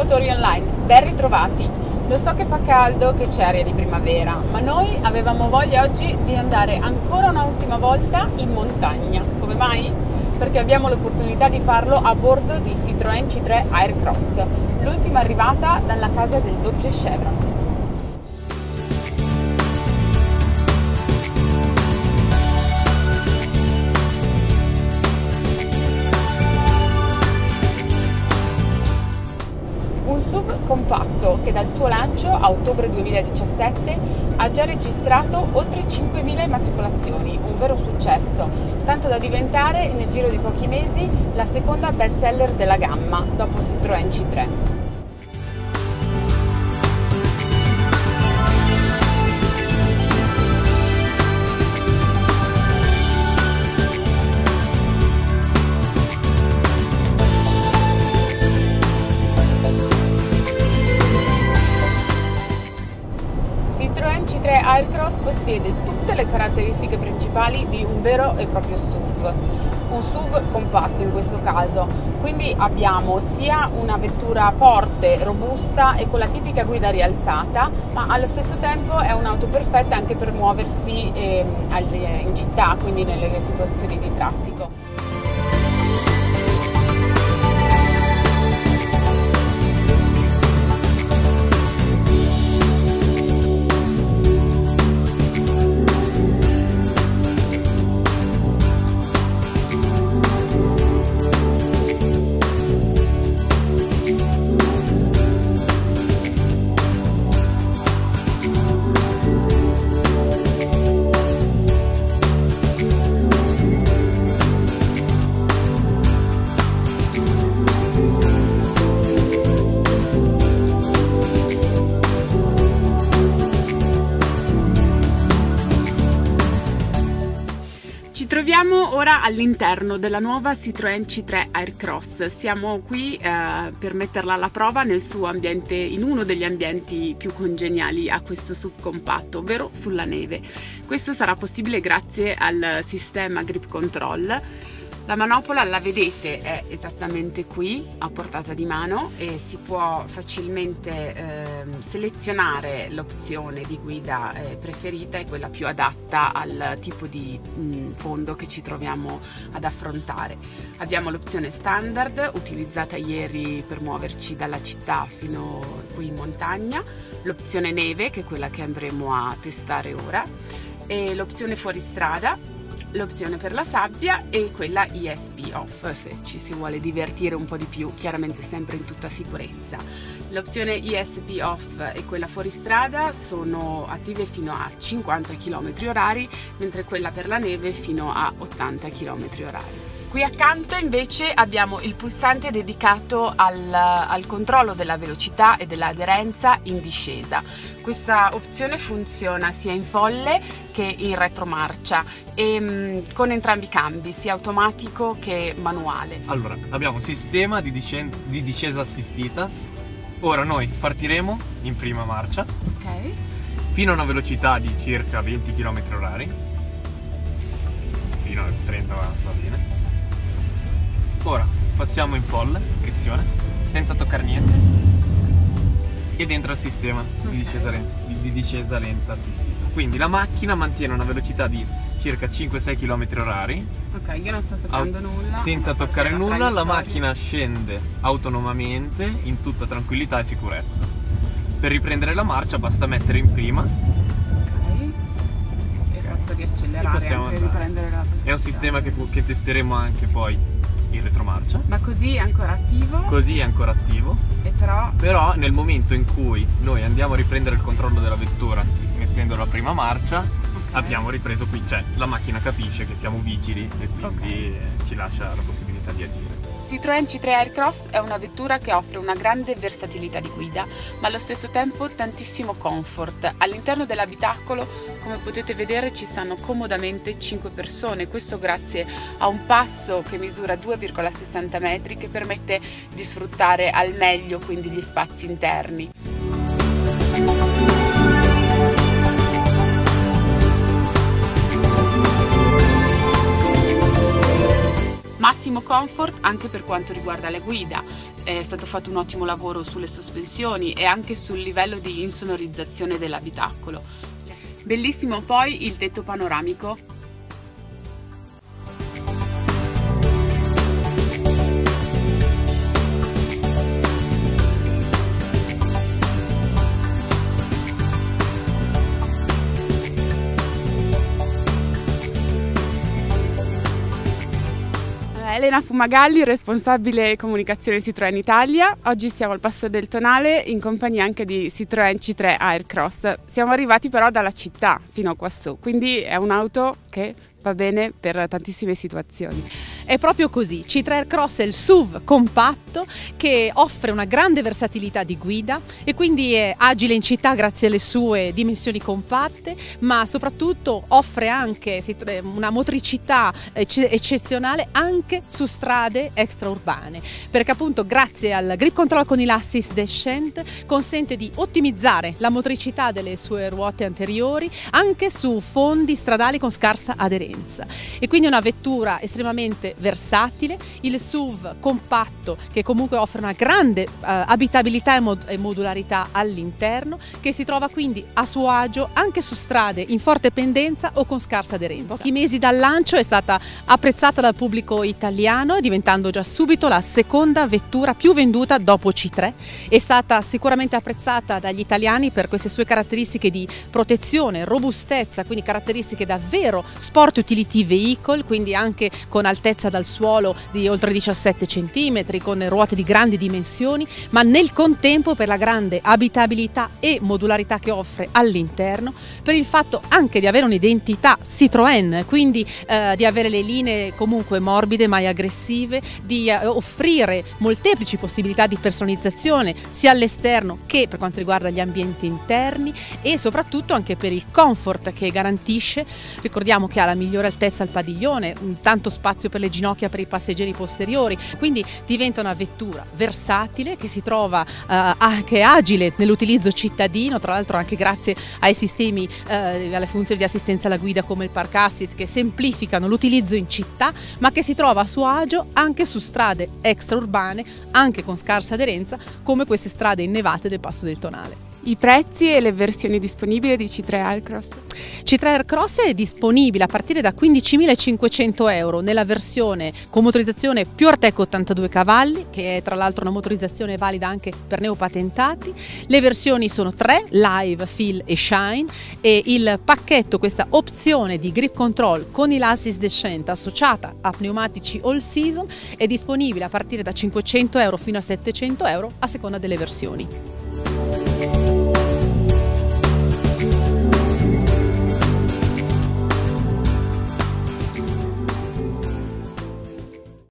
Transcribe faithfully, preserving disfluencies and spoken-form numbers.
Motori Online, ben ritrovati. Lo so che fa caldo, che c'è aria di primavera, ma noi avevamo voglia oggi di andare ancora un'ultima volta in montagna. Come mai? Perché abbiamo l'opportunità di farlo a bordo di Citroën C tre Aircross, l'ultima arrivata dalla casa del doppio Chevron. Un S U V compatto che dal suo lancio a ottobre duemiladiciassette ha già registrato oltre cinquemila immatricolazioni, un vero successo, tanto da diventare nel giro di pochi mesi la seconda best seller della gamma, dopo Citroën C tre. Citroën C tre Aircross possiede tutte le caratteristiche principali di un vero e proprio S U V, un S U V compatto in questo caso, quindi abbiamo sia una vettura forte, robusta e con la tipica guida rialzata, ma allo stesso tempo è un'auto perfetta anche per muoversi eh, in città, quindi nelle situazioni di traffico. Ci troviamo ora all'interno della nuova Citroën C tre Aircross. Siamo qui eh, per metterla alla prova nel suo ambiente, in uno degli ambienti più congeniali a questo S U V compatto, ovvero sulla neve. Questo sarà possibile grazie al sistema Grip Control. La manopola, la vedete, è esattamente qui a portata di mano e si può facilmente eh, selezionare l'opzione di guida eh, preferita e quella più adatta al tipo di mh, fondo che ci troviamo ad affrontare. Abbiamo l'opzione standard, utilizzata ieri per muoverci dalla città fino qui in montagna, l'opzione neve, che è quella che andremo a testare ora, e l'opzione fuoristrada, l'opzione per la sabbia e quella E S P off se ci si vuole divertire un po' di più, chiaramente sempre in tutta sicurezza. L'opzione E S P off e quella fuoristrada sono attive fino a cinquanta chilometri orari, mentre quella per la neve fino a ottanta chilometri orari. Qui accanto invece abbiamo il pulsante dedicato al, al controllo della velocità e dell'aderenza in discesa. Questa opzione funziona sia in folle che in retromarcia e mh, con entrambi i cambi, sia automatico che manuale. Allora, abbiamo un sistema di, di discesa assistita. Ora noi partiremo in prima marcia, okay, fino a una velocità di circa venti chilometri orari, fino a trenta va, va bene. Ora passiamo in folle, frizione, senza toccare niente, e dentro al sistema okay. di, discesa lenta, di, di discesa lenta assistita. Quindi la macchina mantiene una velocità di circa cinque sei chilometri orari. Ok, io non sto toccando nulla. Senza toccare nulla, la macchina scende autonomamente in tutta tranquillità e sicurezza. Per riprendere la marcia basta mettere in prima. Ok. E posso riaccelerare e anche riprendere la velocità. È un sistema che, che testeremo anche poi in retromarcia. Ma così è ancora attivo? Così è ancora attivo. E però... Però nel momento in cui noi andiamo a riprendere il controllo della vettura mettendo la prima marcia, okay, abbiamo ripreso qui, cioè la macchina capisce che siamo vigili e quindi okay, ci lascia la possibilità di agire. Citroën C tre Aircross è una vettura che offre una grande versatilità di guida, ma allo stesso tempo tantissimo comfort. All'interno dell'abitacolo, come potete vedere, ci stanno comodamente cinque persone, questo grazie a un passo che misura due virgola sessanta metri che permette di sfruttare al meglio quindi gli spazi interni. Massimo comfort anche per quanto riguarda la guida. È stato fatto un ottimo lavoro sulle sospensioni e anche sul livello di insonorizzazione dell'abitacolo. Bellissimo poi il tetto panoramico. Elena Fumagalli, responsabile comunicazione Citroën Italia. Oggi siamo al Passo del Tonale in compagnia anche di Citroën C tre Aircross. Siamo arrivati però dalla città fino a quassù, quindi è un'auto che va bene per tantissime situazioni. È proprio così, C tre Aircross è il S U V compatto che offre una grande versatilità di guida e quindi è agile in città grazie alle sue dimensioni compatte, ma soprattutto offre anche una motricità eccezionale anche su strade extraurbane, perché appunto grazie al grip control con il assist descent consente di ottimizzare la motricità delle sue ruote anteriori anche su fondi stradali con scarsa aderenza. E quindi è una vettura estremamente versatile, il S U V compatto che comunque offre una grande uh, abitabilità e, mod e modularità all'interno, che si trova quindi a suo agio anche su strade in forte pendenza o con scarsa aderenza. Pochi mesi dal lancio è stata apprezzata dal pubblico italiano, diventando già subito la seconda vettura più venduta dopo C tre. È stata sicuramente apprezzata dagli italiani per queste sue caratteristiche di protezione, robustezza, quindi caratteristiche davvero sport utility vehicle, quindi anche con altezza dal suolo di oltre diciassette centimetri, con ruote di grandi dimensioni, ma nel contempo per la grande abitabilità e modularità che offre all'interno, per il fatto anche di avere un'identità Citroën, quindi eh, di avere le linee comunque morbide mai aggressive, di eh, offrire molteplici possibilità di personalizzazione sia all'esterno che per quanto riguarda gli ambienti interni, e soprattutto anche per il comfort che garantisce. Ricordiamo che ha la migliore altezza al padiglione, tanto spazio per le ginocchia per i passeggeri posteriori, quindi diventa una vettura versatile che si trova eh, che è agile nell'utilizzo cittadino, tra l'altro anche grazie ai sistemi, eh, alle funzioni di assistenza alla guida come il park assist che semplificano l'utilizzo in città, ma che si trova a suo agio anche su strade extraurbane, anche con scarsa aderenza come queste strade innevate del Passo del Tonale. I prezzi e le versioni disponibili di C tre Aircross? C tre Aircross è disponibile a partire da quindicimilacinquecento euro nella versione con motorizzazione PureTech ottantadue cavalli, che è tra l'altro una motorizzazione valida anche per neopatentati. Le versioni sono tre, Live, Feel e Shine, e il pacchetto, questa opzione di grip control con il assist descent associata a pneumatici all season, è disponibile a partire da cinquecento euro fino a settecento euro a seconda delle versioni.